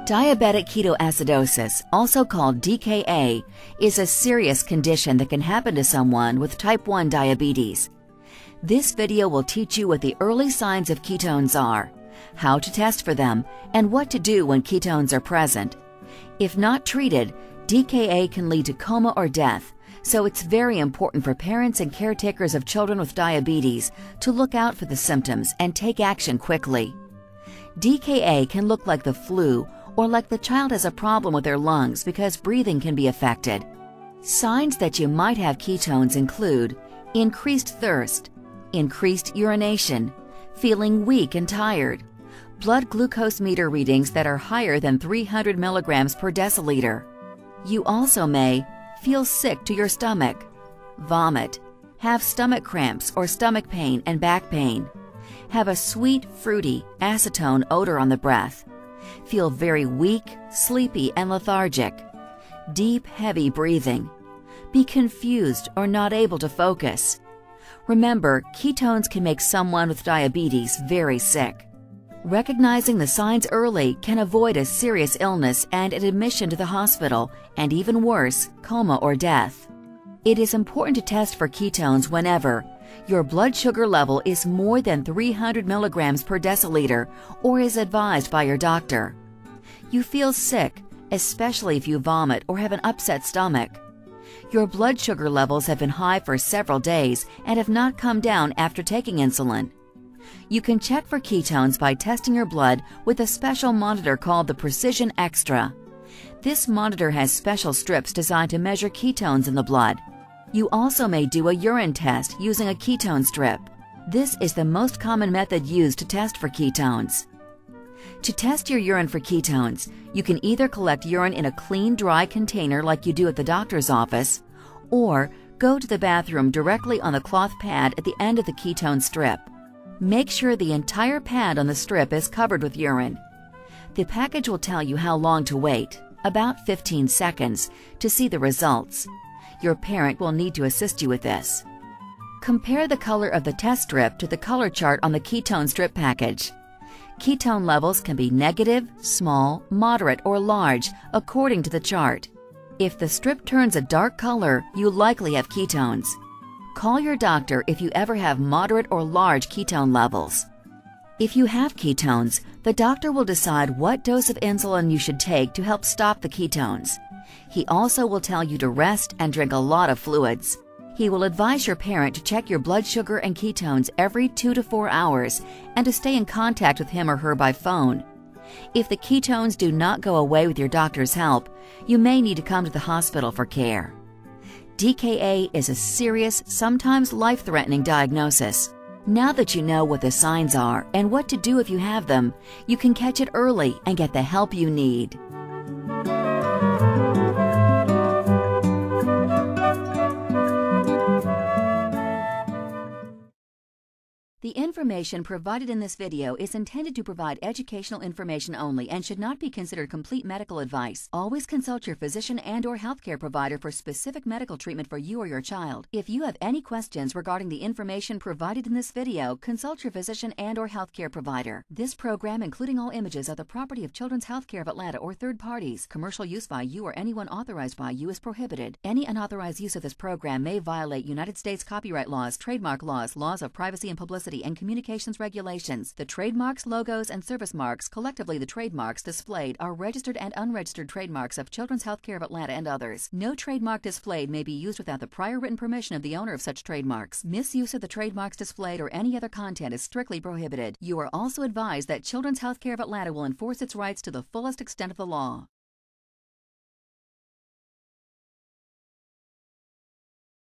Diabetic ketoacidosis, also called DKA, is a serious condition that can happen to someone with type 1 diabetes. This video will teach you what the early signs of ketones are, how to test for them, and what to do when ketones are present. If not treated, DKA can lead to coma or death, so it's very important for parents and caretakers of children with diabetes to look out for the symptoms and take action quickly. DKA can look like the flu or like the child has a problem with their lungs because breathing can be affected. Signs that you might have ketones include increased thirst, increased urination, feeling weak and tired, blood glucose meter readings that are higher than 300 milligrams per deciliter. You also may feel sick to your stomach, vomit, have stomach cramps or stomach pain and back pain, have a sweet, fruity, acetone odor on the breath, feel very weak, sleepy, and lethargic, deep, heavy breathing, be confused or not able to focus. Remember, ketones can make someone with diabetes very sick. Recognizing the signs early can avoid a serious illness and an admission to the hospital, and even worse, coma or death. It is important to test for ketones whenever your blood sugar level is more than 300 milligrams per deciliter or is advised by your doctor. You feel sick, especially if you vomit or have an upset stomach. Your blood sugar levels have been high for several days and have not come down after taking insulin. You can check for ketones by testing your blood with a special monitor called the Precision Extra. This monitor has special strips designed to measure ketones in the blood. You also may do a urine test using a ketone strip. This is the most common method used to test for ketones. To test your urine for ketones, you can either collect urine in a clean, dry container like you do at the doctor's office, or go to the bathroom directly on the cloth pad at the end of the ketone strip. Make sure the entire pad on the strip is covered with urine. The package will tell you how long to wait, about 15 seconds, to see the results. Your parent will need to assist you with this. Compare the color of the test strip to the color chart on the ketone strip package. Ketone levels can be negative, small, moderate, or large according to the chart. If the strip turns a dark color, you likely have ketones. Call your doctor if you ever have moderate or large ketone levels. If you have ketones, the doctor will decide what dose of insulin you should take to help stop the ketones. He also will tell you to rest and drink a lot of fluids. He will advise your parent to check your blood sugar and ketones every 2 to 4 hours and to stay in contact with him or her by phone. If the ketones do not go away with your doctor's help, you may need to come to the hospital for care. DKA is a serious, sometimes life-threatening diagnosis. Now that you know what the signs are and what to do if you have them, you can catch it early and get the help you need. The information provided in this video is intended to provide educational information only and should not be considered complete medical advice. Always consult your physician and/or healthcare provider for specific medical treatment for you or your child. If you have any questions regarding the information provided in this video, consult your physician and/or healthcare provider. This program, including all images, are the property of Children's Healthcare of Atlanta or third parties. Commercial use by you or anyone authorized by you is prohibited. Any unauthorized use of this program may violate United States copyright laws, trademark laws, laws of privacy and publicity, and communications regulations. The trademarks, logos, and service marks, collectively the trademarks displayed, are registered and unregistered trademarks of Children's Healthcare of Atlanta and others. No trademark displayed may be used without the prior written permission of the owner of such trademarks. Misuse of the trademarks displayed or any other content is strictly prohibited. You are also advised that Children's Healthcare of Atlanta will enforce its rights to the fullest extent of the law.